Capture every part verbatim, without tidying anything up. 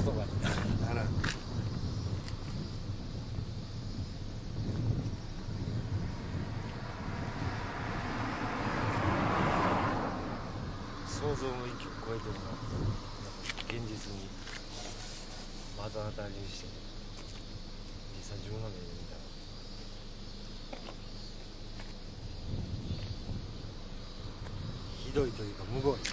そばにあら想像の域を超えてるな。現実に目の当たりにして実際自分の目で見たらひどいというかむごい。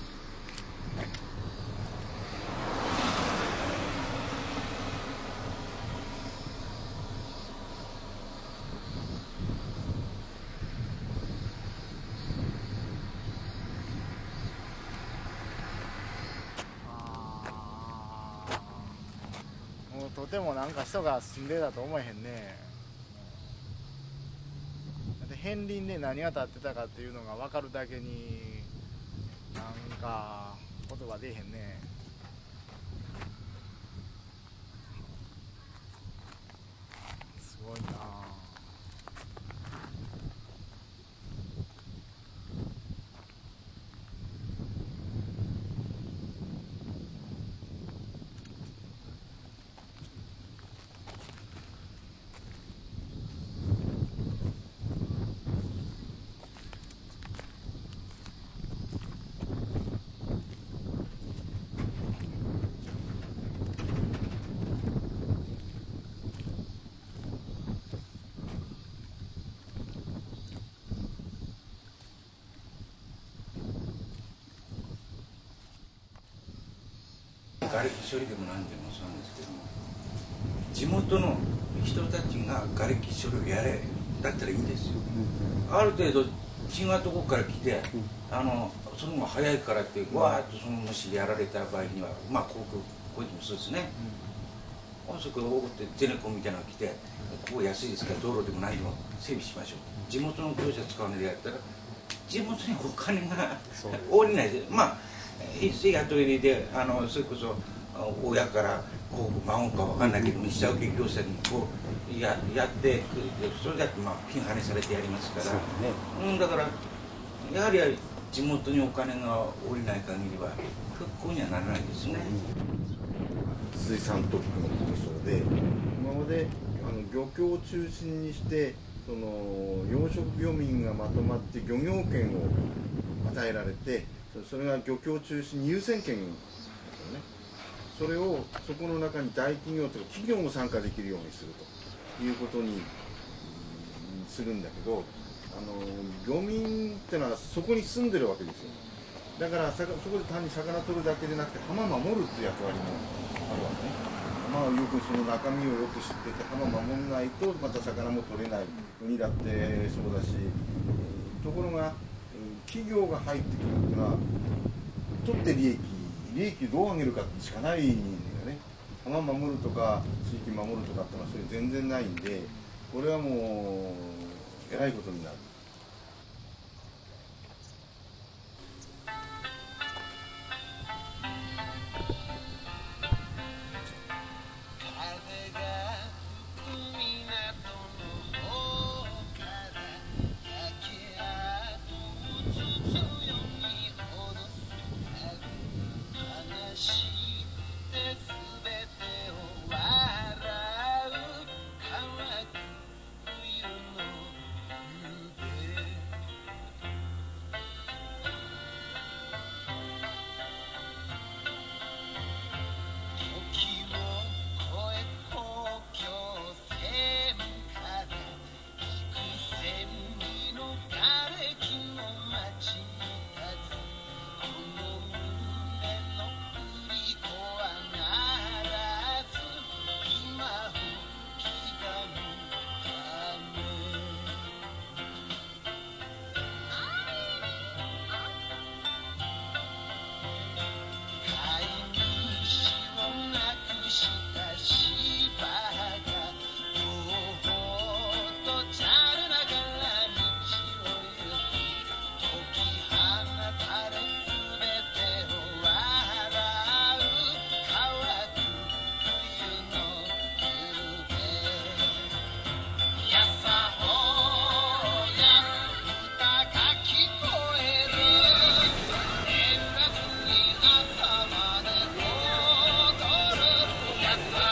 もうとてもなんか人が住んでたと思えへんね。だって片鱗で何が建ってたかっていうのが分かるだけになんか言葉出えへんね。すごいな。 瓦礫処理でも何でもそうなんですけども、地元の人たちが瓦礫処理をやれだったらいいんですよ。ある程度違うところから来て、あのその方が早いからってわーっとその虫やられた場合には、まあこうこういうのもそうですね。あそこをってゼネコンみたいなのが来て、ここ安いですから道路でも何でも整備しましょう。地元の業者使うのでやったら地元にお金が下りないです。まあ一斉雇いで、あのそれこそ親からこう孫か分かんないけど下請け業者にこう や, やってそれだってまあピンハネされてやりますから、ね、うん、だからやはり地元にお金が下りない限りは復興にはならないですね。 水産特区の交渉で今まであの漁協を中心にしてその養殖漁民がまとまって漁業権を与えられて、それが漁協を中心に優先権ですよね。それをそこの中に大企業とか企業も参加できるようにするということにするんだけど、あの漁民ってのはそこに住んでるわけですよ。だからそこで単に魚取るだけでなくて浜守るっていう役割もあるわけね。浜をよくその中身をよく知ってて浜守んないとまた魚も取れない。ウニだってそうだし、ところが企業が入ってくるっていうのは取って利益利益どう上げるかってしかないんだよね。浜守るとか地域守るとかってのはそれ全然ないんで、これはもうえらいことになる。 す